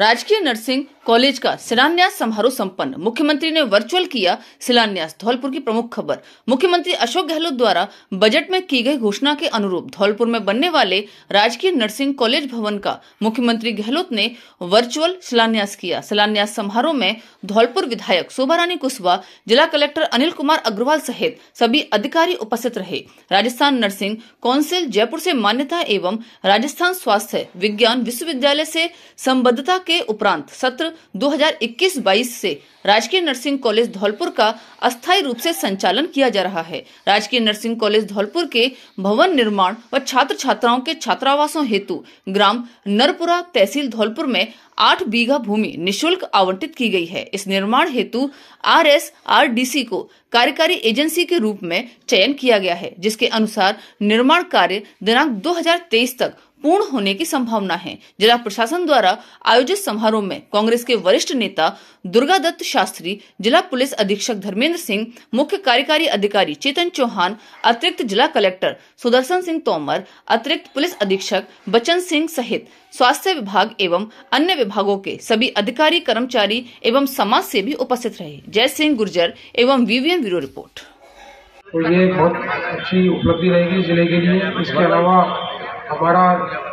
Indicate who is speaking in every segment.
Speaker 1: राजकीय nursing college का शिलान्यास समारोह संपन्न। मुख्यमंत्री ने वर्चुअल किया शिलान्यास। धौलपुर की प्रमुख खबर। मुख्यमंत्री अशोक गहलोत द्वारा बजट में की गई घोषणा के अनुरूप धौलपुर में बनने वाले राजकीय नर्सिंग कॉलेज भवन का मुख्यमंत्री गहलोत ने वर्चुअल शिलान्यास किया। शिलान्यास समारोह में धौलपुर विधायक शोभा रानी कुशवाहा, जिला कलेक्टर अनिल कुमार अग्रवाल सहित सभी अधिकारी उपस्थित रहे। राजस्थान नर्सिंग काउंसिल जयपुर से मान्यता एवं राजस्थान स्वास्थ्य विज्ञान विश्वविद्यालय से संबद्धता के उपरांत सत्र 2021-22 से राजकीय नर्सिंग कॉलेज धौलपुर का अस्थायी रूप से संचालन किया जा रहा है। राजकीय नर्सिंग कॉलेज धौलपुर के भवन निर्माण व छात्र छात्राओं के छात्रावासों हेतु ग्राम नरपुरा तहसील धौलपुर में 8 बीघा भूमि निशुल्क आवंटित की गई है। इस निर्माण हेतु RSRDC को कार्यकारी एजेंसी के रूप में चयन किया गया है, जिसके अनुसार निर्माण कार्य दिनांक 2023 तक पूर्ण होने की संभावना है। जिला प्रशासन द्वारा आयोजित समारोह में कांग्रेस के वरिष्ठ नेता दुर्गादत्त शास्त्री, जिला पुलिस अधीक्षक धर्मेंद्र सिंह, मुख्य कार्यकारी अधिकारी चेतन चौहान, अतिरिक्त जिला कलेक्टर सुदर्शन सिंह तोमर, अतिरिक्त पुलिस अधीक्षक बचन सिंह सहित स्वास्थ्य विभाग एवं अन्य विभागों के सभी अधिकारी, कर्मचारी एवं समाज सेवी उपस्थित रहे। जय सिंह गुर्जर एवं VVM ब्यूरो रिपोर्ट।
Speaker 2: तो ये बहुत अच्छी उपलब्धि रहेगी जिले के लिए। इसके अलावा हमारा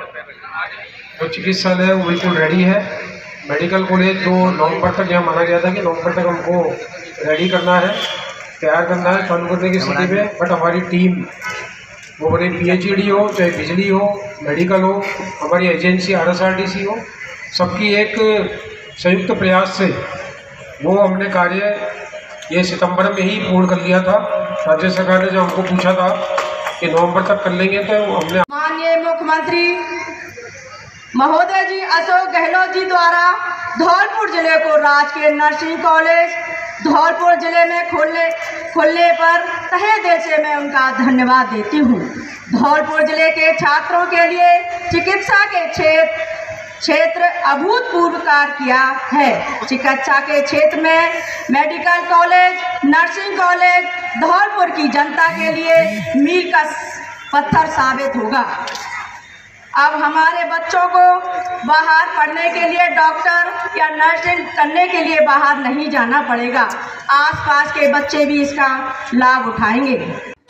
Speaker 2: जो चिकित्सालय है वो बिल्कुल रेडी है। मेडिकल कॉलेज जो नवंबर तक यहाँ माना गया था कि नवंबर तक हमको रेडी करना है, तैयार करना है चालू करने की स्थिति में। बट हमारी टीम वो बड़ी PhD हो, चाहे बिजली हो, मेडिकल हो, हमारी एजेंसी RSRDC हो, सबकी एक संयुक्त प्रयास से वो हमने कार्य ये सितंबर में ही पूर्ण कर लिया था। राज्य सरकार ने जब हमको पूछा था कि नवंबर तक कर लेंगे तो हमने
Speaker 3: माननीय मुख्यमंत्री महोदय जी अशोक गहलोत जी द्वारा धौलपुर जिले को राजकीय नर्सिंग कॉलेज धौलपुर जिले में खोलने पर तहे दिल से मैं उनका धन्यवाद देती हूँ। धौलपुर जिले के छात्रों के लिए चिकित्सा के क्षेत्र अभूतपूर्व कार्य किया है। चिकित्सा के क्षेत्र में medical college, nursing college Dholpur की जनता के लिए मील का पत्थर साबित होगा। अब हमारे बच्चों को बाहर पढ़ने के लिए, डॉक्टर या नर्सिंग करने के लिए बाहर नहीं जाना पड़ेगा। आसपास के बच्चे भी इसका लाभ उठाएंगे।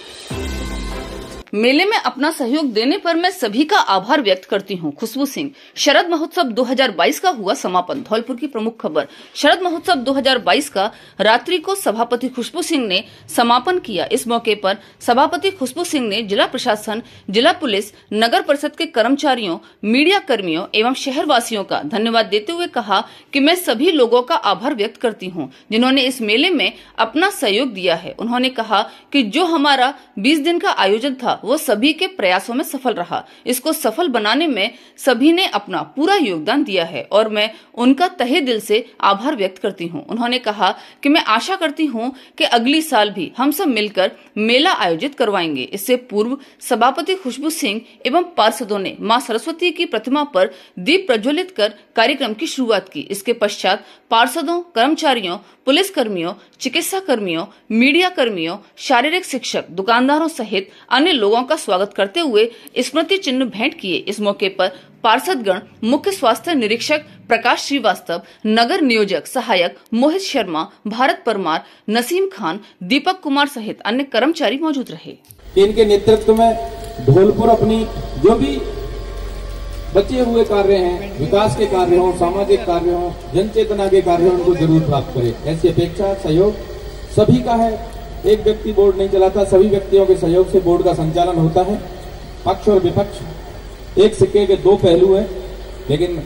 Speaker 1: मेले में अपना सहयोग देने पर मैं सभी का आभार व्यक्त करती हूं। खुशबू सिंह। शरद महोत्सव 2022 का हुआ समापन। धौलपुर की प्रमुख खबर। शरद महोत्सव 2022 का रात्रि को सभापति खुशबू सिंह ने समापन किया। इस मौके पर सभापति खुशबू सिंह ने जिला प्रशासन, जिला पुलिस, नगर परिषद के कर्मचारियों, मीडिया कर्मियों एवं शहरवासियों का धन्यवाद देते हुए कहा कि मैं सभी लोगों का आभार व्यक्त करती हूँ जिन्होंने इस मेले में अपना सहयोग दिया है। उन्होंने कहा कि जो हमारा 20 दिन का आयोजन था वो सभी के प्रयासों में सफल रहा। इसको सफल बनाने में सभी ने अपना पूरा योगदान दिया है और मैं उनका तहे दिल से आभार व्यक्त करती हूं। उन्होंने कहा कि मैं आशा करती हूं कि अगली साल भी हम सब मिलकर मेला आयोजित करवाएंगे। इससे पूर्व सभापति खुशबू सिंह एवं पार्षदों ने मां सरस्वती की प्रतिमा पर दीप प्रज्वलित कर कार्यक्रम की शुरुआत की। इसके पश्चात पार्षदों, कर्मचारियों, पुलिस कर्मियों, चिकित्सा कर्मियों, मीडिया कर्मियों, शारीरिक शिक्षक, दुकानदारों सहित अन्य लोगों का स्वागत करते हुए स्मृति चिन्ह भेंट किए। इस मौके पर पार्षदगण, मुख्य स्वास्थ्य निरीक्षक प्रकाश श्रीवास्तव, नगर नियोजक सहायक मोहित शर्मा, भारत परमार, नसीम खान, दीपक कुमार सहित अन्य कर्मचारी मौजूद रहे।
Speaker 4: इनके नेतृत्व में धौलपुर अपनी जो भी बचे हुए कार्य हैं, विकास के कार्य हों, सामाजिक कार्य हों, जन चेतना के कार्य हों, उनको जरूर प्राप्त करे। ऐसी अपेक्षा, सहयोग सभी का है। एक व्यक्ति बोर्ड नहीं चलाता, सभी व्यक्तियों के सहयोग से बोर्ड का संचालन होता है। पक्ष और विपक्ष एक सिक्के के दो पहलू हैं, लेकिन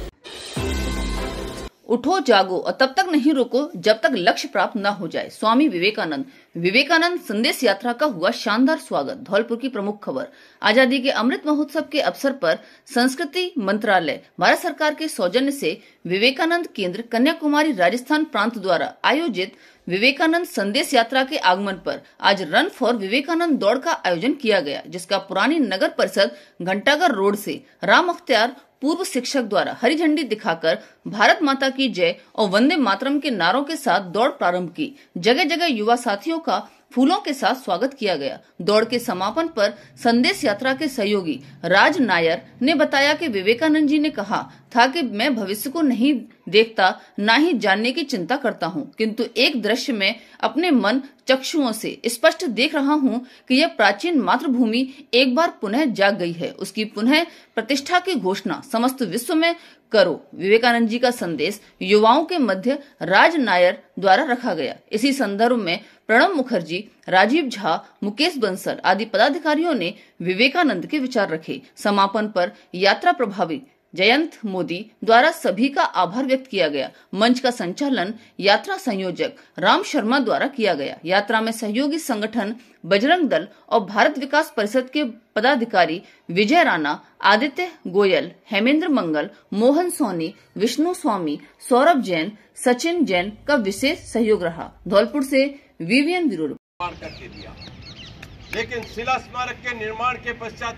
Speaker 1: उठो जागो और तब तक नहीं रुको जब तक लक्ष्य प्राप्त न हो जाए। स्वामी विवेकानंद संदेश यात्रा का हुआ शानदार स्वागत। धौलपुर की प्रमुख खबर। आजादी के अमृत महोत्सव के अवसर पर संस्कृति मंत्रालय, भारत सरकार के सौजन्य से विवेकानंद केंद्र, कन्याकुमारी, राजस्थान प्रांत द्वारा आयोजित विवेकानंद संदेश यात्रा के आगमन पर आज रन फॉर विवेकानंद दौड़ का आयोजन किया गया, जिसका पुरानी नगर परिषद घंटाघर रोड से राम अख्तियार पूर्व शिक्षक द्वारा हरी झंडी दिखाकर भारत माता की जय और वंदे मातरम के नारों के साथ दौड़ प्रारंभ की। जगह जगह युवा साथियों का फूलों के साथ स्वागत किया गया। दौड़ के समापन पर संदेश यात्रा के सहयोगी राज नायर ने बताया कि विवेकानंद जी ने कहा था कि मैं भविष्य को नहीं देखता, ना ही जानने की चिंता करता हूँ, किंतु एक दृश्य में अपने मन चक्षुओं से स्पष्ट देख रहा हूँ कि यह प्राचीन मातृभूमि एक बार पुनः जाग गई है। उसकी पुनः प्रतिष्ठा की घोषणा समस्त विश्व में करो। विवेकानंद जी का संदेश युवाओं के मध्य राज नायर द्वारा रखा गया। इसी संदर्भ में प्रणब मुखर्जी, राजीव झा, मुकेश बंसल आदि पदाधिकारियों ने विवेकानंद के विचार रखे। समापन पर यात्रा प्रभावी जयंत मोदी द्वारा सभी का आभार व्यक्त किया गया। मंच का संचालन यात्रा संयोजक राम शर्मा द्वारा किया गया। यात्रा में सहयोगी संगठन बजरंग दल और भारत विकास परिषद के पदाधिकारी विजय राणा, आदित्य गोयल, हेमेंद्र मंगल, मोहन सोनी, विष्णु स्वामी, सौरभ जैन, सचिन जैन का विशेष सहयोग रहा। धौलपुर से वीवीएन ब्यूरो
Speaker 5: निर्माण करके दिया, लेकिन शिला स्मारक के निर्माण के पश्चात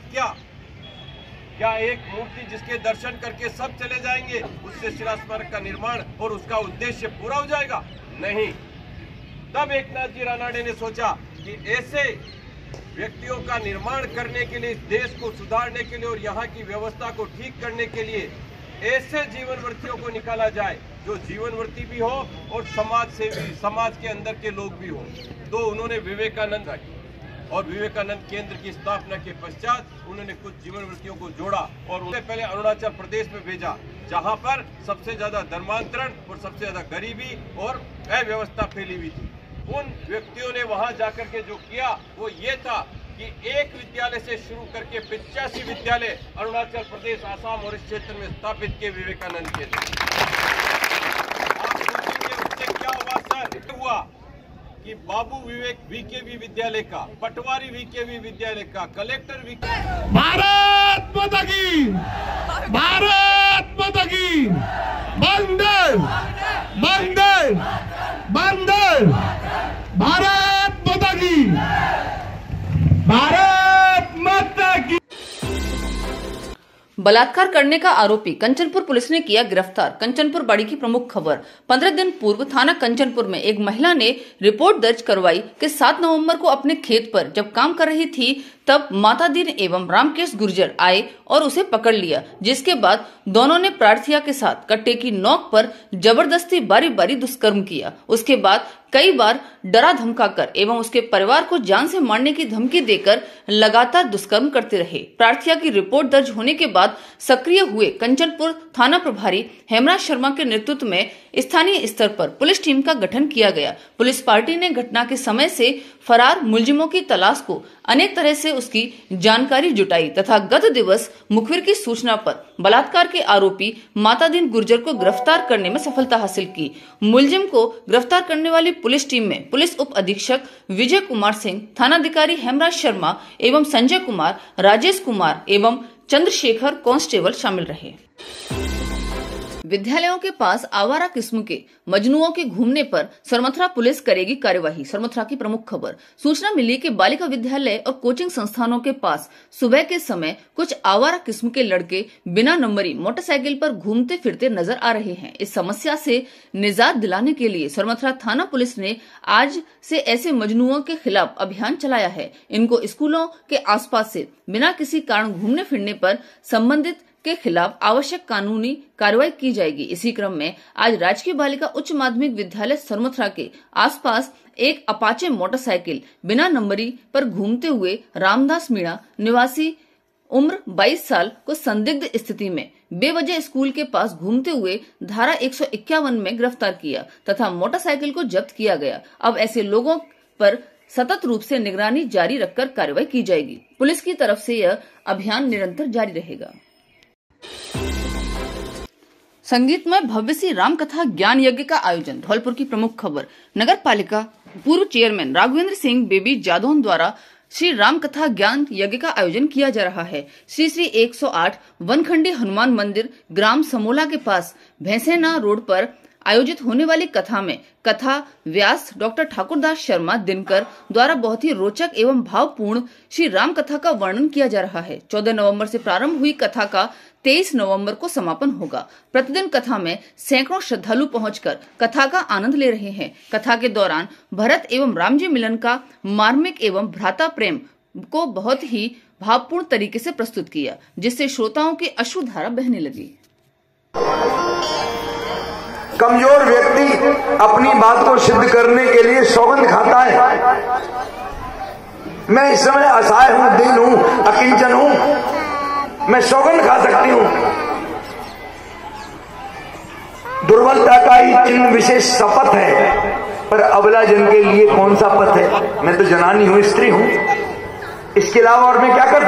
Speaker 5: क्या एक मूर्ति जिसके दर्शन करके सब चले जाएंगे, उससे शिला स्मारक का निर्माण और उसका उद्देश्य पूरा हो जाएगा? नहीं। तब एकनाथ जी रानाडे ने सोचा कि ऐसे व्यक्तियों का निर्माण करने के लिए, इस देश को सुधारने के लिए और यहाँ की व्यवस्था को ठीक करने के लिए ऐसे जीवनवर्तियों को निकाला जाए जो जीवनवर्ती भी हो और समाज सेवी, समाज के अंदर के लोग भी हो। तो उन्होंने विवेकानंद रखी और विवेकानंद केंद्र की स्थापना के पश्चात उन्होंने कुछ जीवनवृत्तियों को जोड़ा और उन्हें पहले अरुणाचल प्रदेश में भेजा, जहां पर सबसे ज्यादा धर्मांतरण और सबसे ज्यादा गरीबी और अव्यवस्था फैली हुई थी। उन व्यक्तियों ने वहां जाकर के जो किया वो ये था कि एक विद्यालय से शुरू करके 85 विद्यालय अरुणाचल प्रदेश, आसाम और इस क्षेत्र में स्थापित किए विवेकानंद केंद्र। आप सोचेंगे उससे क्या हुआ सर? हुआ कि बाबू विवेक वीकेवी विद्यालय का, पटवारी वीकेवी विद्यालय का, कलेक्टर
Speaker 6: भारत माता की, भारत माता की, वंदे वंदे वंदे, भारत माता की, भारत माता की।
Speaker 1: बलात्कार करने का आरोपी कंचनपुर पुलिस ने किया गिरफ्तार। कंचनपुर बाड़ी की प्रमुख खबर। 15 दिन पूर्व थाना कंचनपुर में एक महिला ने रिपोर्ट दर्ज करवाई कि 7 नवंबर को अपने खेत पर जब काम कर रही थी तब मातादीन एवं रामकेश गुर्जर आए और उसे पकड़ लिया, जिसके बाद दोनों ने प्रार्थिया के साथ कट्टे की नोक पर जबरदस्ती बारी बारी दुष्कर्म किया। उसके बाद कई बार डरा धमकाकर एवं उसके परिवार को जान से मारने की धमकी देकर लगातार दुष्कर्म करते रहे। प्रार्थिया की रिपोर्ट दर्ज होने के बाद सक्रिय हुए कंचनपुर थाना प्रभारी हेमराज शर्मा के नेतृत्व में स्थानीय स्तर पर पुलिस टीम का गठन किया गया। पुलिस पार्टी ने घटना के समय से फरार मुलजिमों की तलाश को अनेक तरह से उसकी जानकारी जुटाई तथा गत दिवस मुखबिर की सूचना पर बलात्कार के आरोपी मातादीन गुर्जर को गिरफ्तार करने में सफलता हासिल की। मुलजिम को गिरफ्तार करने वाली पुलिस टीम में पुलिस उप अधीक्षक विजय कुमार सिंह, थानाधिकारी हेमराज शर्मा एवं संजय कुमार, राजेश कुमार एवं चंद्रशेखर कांस्टेबल शामिल रहे। विद्यालयों के पास आवारा किस्म के मजनुओं के घूमने पर सरमथुरा पुलिस करेगी कार्यवाही। सरमथुरा की प्रमुख खबर। सूचना मिली कि बालिका विद्यालय और कोचिंग संस्थानों के पास सुबह के समय कुछ आवारा किस्म के लड़के बिना नंबरी मोटरसाइकिल पर घूमते फिरते नजर आ रहे हैं। इस समस्या से निजात दिलाने के लिए सरमथुरा थाना पुलिस ने आज से ऐसे मजनुओं के खिलाफ अभियान चलाया है। इनको स्कूलों के आसपास से बिना किसी कारण घूमने फिरने पर संबंधित के खिलाफ आवश्यक कानूनी कार्रवाई की जाएगी। इसी क्रम में आज राजकीय बालिका उच्च माध्यमिक विद्यालय सरमथुरा के आसपास एक अपाचे मोटरसाइकिल बिना नंबरी पर घूमते हुए रामदास मीणा निवासी उम्र 22 साल को संदिग्ध स्थिति में बेवजह स्कूल के पास घूमते हुए धारा 151 में गिरफ्तार किया तथा मोटरसाइकिल को जब्त किया गया। अब ऐसे लोगों पर सतत रूप से निगरानी जारी रखकर कार्रवाई की जाएगी। पुलिस की तरफ से यह अभियान निरंतर जारी रहेगा। संगीतमय भव्य सी रामकथा ज्ञान यज्ञ का आयोजन। धौलपुर की प्रमुख खबर। नगर पालिका पूर्व चेयरमैन राघवेंद्र सिंह बेबी जादौन द्वारा श्री रामकथा ज्ञान यज्ञ का आयोजन किया जा रहा है। श्री 108 वनखंडी हनुमान मंदिर ग्राम समोला के पास भैंसेना रोड पर आयोजित होने वाली कथा में कथा व्यास डॉक्टर ठाकुरदास शर्मा दिनकर द्वारा बहुत ही रोचक एवं भावपूर्ण श्री राम कथा का वर्णन किया जा रहा है। 14 नवंबर से प्रारंभ हुई कथा का 23 नवंबर को समापन होगा। प्रतिदिन कथा में सैकड़ों श्रद्धालु पहुंचकर कथा का आनंद ले रहे हैं। कथा के दौरान भरत एवं राम जी मिलन का मार्मिक एवं भ्राता प्रेम को बहुत ही भावपूर्ण तरीके से प्रस्तुत किया, जिससे श्रोताओं की अश्रुधारा बहने लगी।
Speaker 7: कमजोर व्यक्ति अपनी बात को सिद्ध करने के लिए सौगंध खाता है। मैं इस समय असहाय हूं, दीन हूं, अकिंचन हूं, मैं सौगंध खा सकती हूं। दुर्बलता का ही चिन्ह विशेष शपथ है, पर अबला जन के लिए कौन सा पथ है? मैं तो जनानी हूं, स्त्री हूं, इसके अलावा और मैं क्या कर सकती?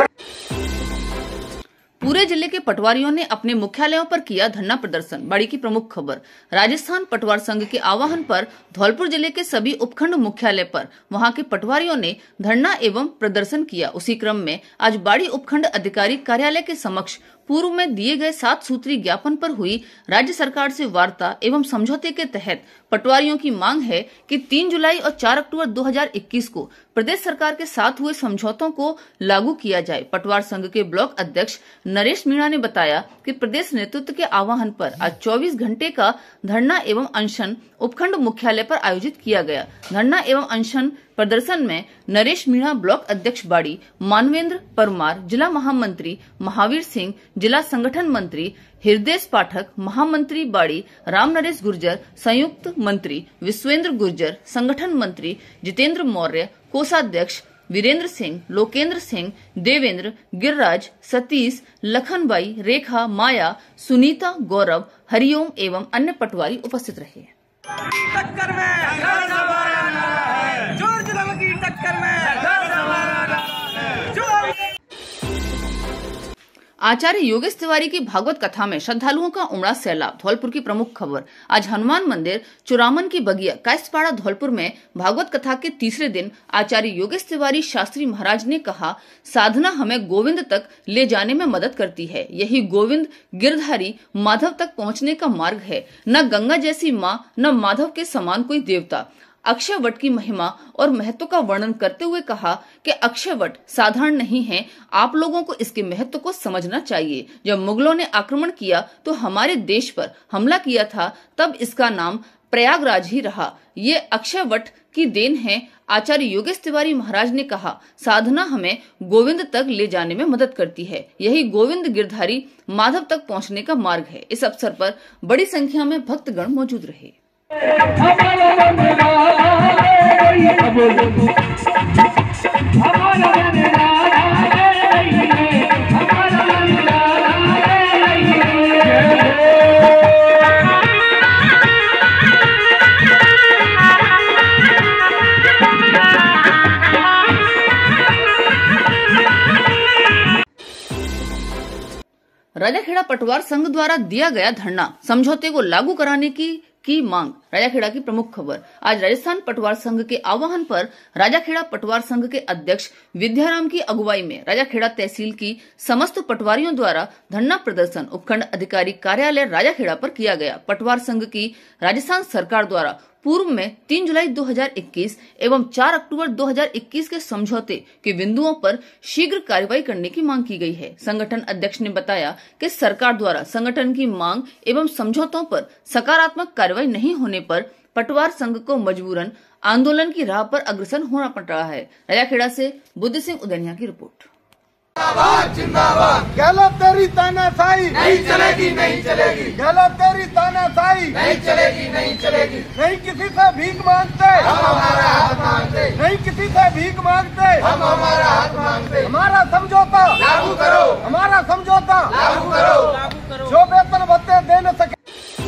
Speaker 1: पूरे जिले के पटवारियों ने अपने मुख्यालयों पर किया धरना प्रदर्शन। बड़ी की प्रमुख खबर। राजस्थान पटवार संघ के आह्वान पर धौलपुर जिले के सभी उपखंड मुख्यालय पर वहां के पटवारियों ने धरना एवं प्रदर्शन किया। उसी क्रम में आज बाड़ी उपखंड अधिकारी कार्यालय के समक्ष पूर्व में दिए गए 7 सूत्री ज्ञापन पर हुई राज्य सरकार से वार्ता एवं समझौते के तहत पटवारियों की मांग है कि 3 जुलाई और 4 अक्टूबर 2021 को प्रदेश सरकार के साथ हुए समझौतों को लागू किया जाए। पटवार संघ के ब्लॉक अध्यक्ष नरेश मीणा ने बताया कि प्रदेश नेतृत्व के आह्वान पर आज 24 घंटे का धरना एवं अनशन उपखंड मुख्यालय पर आयोजित किया गया। धरना एवं अनशन प्रदर्शन में नरेश मीणा ब्लॉक अध्यक्ष बाड़ी, मानवेंद्र परमार जिला महामंत्री, महावीर सिंह जिला संगठन मंत्री, हृदय पाठक महामंत्री बाड़ी, राम नरेश गुर्जर संयुक्त मंत्री, विश्वेंद्र गुर्जर संगठन मंत्री, जितेंद्र मौर्य कोषाध्यक्ष, वीरेंद्र सिंह, लोकेंद्र सिंह, देवेंद्र, गिरिराज, सतीश, लखनबाई, रेखा, माया, सुनीता, गौरव, हरिओम एवं अन्य पटवारी उपस्थित रहे।
Speaker 8: टक्कर में जॉर्ज रंग की टक्कर में
Speaker 1: आचार्य योगेश तिवारी की भागवत कथा में श्रद्धालुओं का उमड़ा सैलाब। धौलपुर की प्रमुख खबर। आज हनुमान मंदिर चुरामन की बगिया कायस्थपाड़ा धौलपुर में भागवत कथा के तीसरे दिन आचार्य योगेश तिवारी शास्त्री महाराज ने कहा, साधना हमें गोविंद तक ले जाने में मदद करती है। यही गोविंद गिरधारी माधव तक पहुंचने का मार्ग है। न गंगा जैसी माँ न माधव के समान कोई देवता। अक्षय वट की महिमा और महत्व का वर्णन करते हुए कहा कि अक्षय वट साधारण नहीं है, आप लोगों को इसके महत्व को समझना चाहिए। जब मुगलों ने आक्रमण किया तो हमारे देश पर हमला किया था, तब इसका नाम प्रयागराज ही रहा। ये अक्षय वट की देन है। आचार्य योगेश तिवारी महाराज ने कहा, साधना हमें गोविंद तक ले जाने में मदद करती है। यही गोविंद गिरधारी माधव तक पहुंचने का मार्ग है। इस अवसर पर बड़ी संख्या में भक्तगण मौजूद रहे। राजाखेड़ा पटवार संघ द्वारा दिया गया धरना, समझौते को लागू कराने की मांग। राजाखेड़ा की प्रमुख खबर। आज राजस्थान पटवार संघ के आह्वान पर राजाखेड़ा पटवार संघ के अध्यक्ष विद्याराम की अगुवाई में राजाखेड़ा तहसील की समस्त पटवारियों द्वारा धरना प्रदर्शन उपखंड अधिकारी कार्यालय राजाखेड़ा पर किया गया। पटवार संघ की राजस्थान सरकार द्वारा पूर्व में 3 जुलाई 2021 एवं 4 अक्टूबर 2021 के समझौते के बिंदुओं पर शीघ्र कार्रवाई करने की मांग की गई है। संगठन अध्यक्ष ने बताया कि सरकार द्वारा संगठन की मांग एवं समझौतों पर सकारात्मक कार्रवाई नहीं होने पर पटवार संघ को मजबूरन आंदोलन की राह पर अग्रसर होना पड़ रहा है। राजाखेड़ा से बुद्धि सिंह उदनिया की रिपोर्ट।
Speaker 6: गलत तेरी तानाशाही नहीं चलेगी, नहीं चलेगी। गलत तेरी तानाशाही नहीं चलेगी, नहीं चलेगी। नहीं किसी से भीख मांगते, हम हमारा हाथ मांगते। नहीं किसी से भीख मांगते, हम हमारा हाथ मांगते। हमारा समझौता लागू करो, हमारा समझौता लागू करो। जो वेतन भत्ते दे न सके।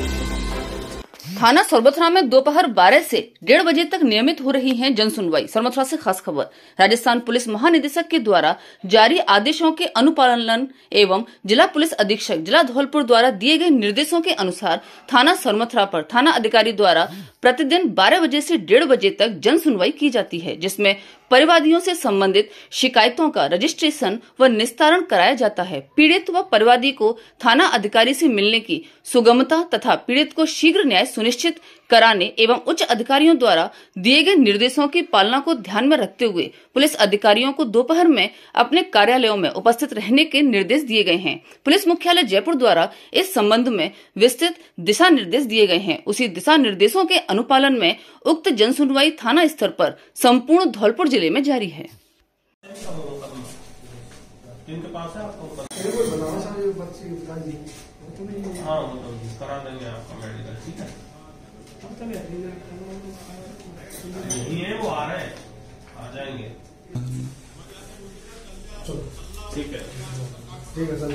Speaker 1: थाना सरमथुरा में दोपहर 12 से 1:30 बजे तक नियमित हो रही है जन सुनवाई। सरमथुरा से खास खबर। राजस्थान पुलिस महानिदेशक के द्वारा जारी आदेशों के अनुपालन एवं जिला पुलिस अधीक्षक जिला धौलपुर द्वारा दिए गए निर्देशों के अनुसार थाना सरमथुरा पर थाना अधिकारी द्वारा प्रतिदिन 12 बजे से 1:30 बजे तक जन सुनवाई की जाती है, जिसमें परिवादियों से संबंधित शिकायतों का रजिस्ट्रेशन व निस्तारण कराया जाता है। पीड़ित व परिवादी को थाना अधिकारी से मिलने की सुगमता तथा पीड़ित को शीघ्र न्याय सुनिश्चित कराने एवं उच्च अधिकारियों द्वारा दिए गए निर्देशों की पालना को ध्यान में रखते हुए पुलिस अधिकारियों को दोपहर में अपने कार्यालयों में उपस्थित रहने के निर्देश दिए गए हैं। पुलिस मुख्यालय जयपुर द्वारा इस संबंध में विस्तृत दिशा निर्देश दिए गए हैं। उसी दिशा निर्देशों के अनुपालन में उक्त जन सुनवाई थाना स्तर पर संपूर्ण धौलपुर जिले में जारी है।
Speaker 5: हाँ मतलब करा देंगे आपका मेडिकल, ठीक है। यही है, वो आ रहे हैं, आ जाएंगे। ठीक है।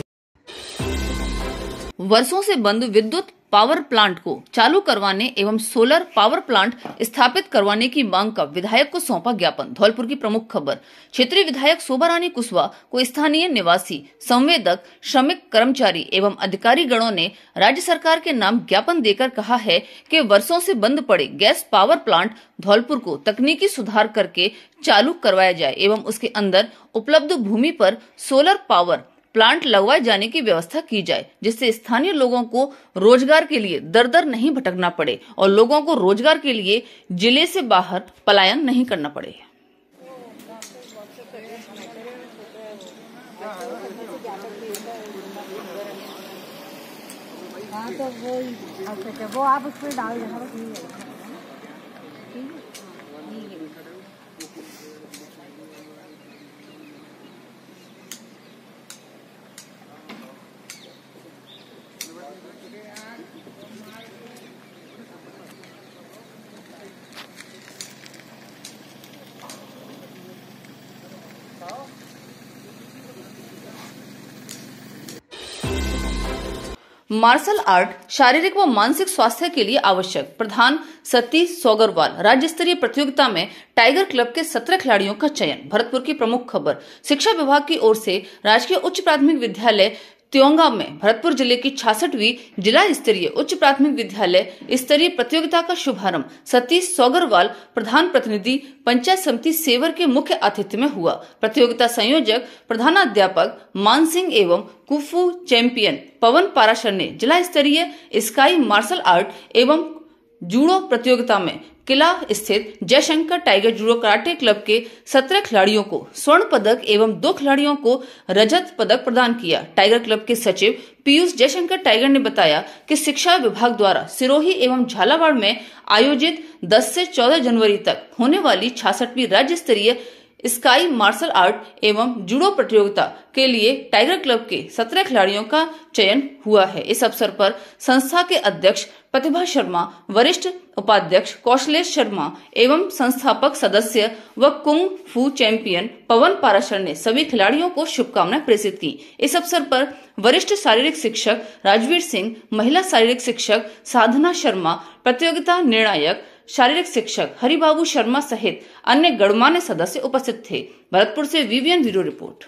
Speaker 1: वर्षों से बंद विद्युत पावर प्लांट को चालू करवाने एवं सोलर पावर प्लांट स्थापित करवाने की मांग का विधायक को सौंपा ज्ञापन। धौलपुर की प्रमुख खबर। क्षेत्रीय विधायक शोभा रानी कुशवाहा को स्थानीय निवासी, संवेदक, श्रमिक, कर्मचारी एवं अधिकारी गणों ने राज्य सरकार के नाम ज्ञापन देकर कहा है कि वर्षों से बंद पड़े गैस पावर प्लांट धौलपुर को तकनीकी सुधार करके चालू करवाया जाए एवं उसके अंदर उपलब्ध भूमि पर सोलर पावर प्लांट लगवाए जाने की व्यवस्था की जाए, जिससे स्थानीय लोगों को रोजगार के लिए दर दर नहीं भटकना पड़े और लोगों को रोजगार के लिए जिले से बाहर पलायन नहीं करना पड़े।
Speaker 9: हाँ तो वो आप उस पर डाल देना, बस नहीं है।
Speaker 1: मार्शल आर्ट शारीरिक व मानसिक स्वास्थ्य के लिए आवश्यक। प्रधान सतीश सोगरवाल। राज्य स्तरीय प्रतियोगिता में टाइगर क्लब के 17 खिलाड़ियों का चयन। भरतपुर की प्रमुख खबर। शिक्षा विभाग की ओर से राजकीय उच्च प्राथमिक विद्यालय त्योंगा में भरतपुर जिले की 66वीं जिला स्तरीय उच्च प्राथमिक विद्यालय स्तरीय प्रतियोगिता का शुभारंभ सतीश सोगरवाल, प्रधान प्रतिनिधि, पंचायत समिति सेवर के मुख्य आतिथ्य में हुआ। प्रतियोगिता संयोजक प्रधानाध्यापक मान सिंह एवं कुफू चैंपियन पवन पाराशर ने जिला स्तरीय स्काई मार्शल आर्ट एवं जूडो प्रतियोगिता में किला स्थित Jaishankar tiger judo karate club के 17 खिलाड़ियों को स्वर्ण पदक एवं 2 खिलाड़ियों को रजत पदक प्रदान किया। टाइगर क्लब के सचिव पीयूष जयशंकर टाइगर ने बताया कि शिक्षा विभाग द्वारा सिरोही एवं झालावाड़ में आयोजित 10 से 14 जनवरी तक होने वाली 66वीं राज्य स्तरीय स्काई मार्शल आर्ट एवं जूडो प्रतियोगिता के लिए टाइगर क्लब के 17 खिलाड़ियों का चयन हुआ है। इस अवसर पर संस्था के अध्यक्ष प्रतिभा शर्मा, वरिष्ठ उपाध्यक्ष कौशलेश शर्मा एवं संस्थापक सदस्य व कुंग फू चैंपियन पवन पाराशर ने सभी खिलाड़ियों को शुभकामनाएं प्रेषित की। इस अवसर पर वरिष्ठ शारीरिक शिक्षक राजवीर सिंह, महिला शारीरिक शिक्षक साधना शर्मा, प्रतियोगिता निर्णायक शारीरिक शिक्षक हरिबाबू शर्मा सहित अन्य गणमान्य सदस्य उपस्थित थे। भरतपुर से वीवीएन ब्यूरो रिपोर्ट।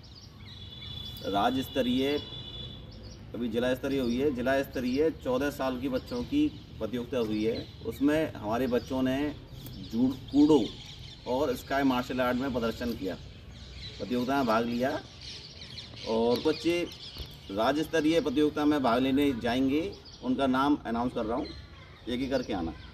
Speaker 10: राज्य स्तरीय अभी जिला स्तरीय हुई है। जिला स्तरीय 14 साल की बच्चों की प्रतियोगिता हुई है। उसमें हमारे बच्चों ने जूडो और स्काई मार्शल आर्ट में प्रदर्शन किया, प्रतियोगिता में भाग लिया और बच्चे राज्य स्तरीय प्रतियोगिता में भाग लेने जाएंगे। उनका नाम अनाउंस कर रहा हूँ, एक ही करके आना।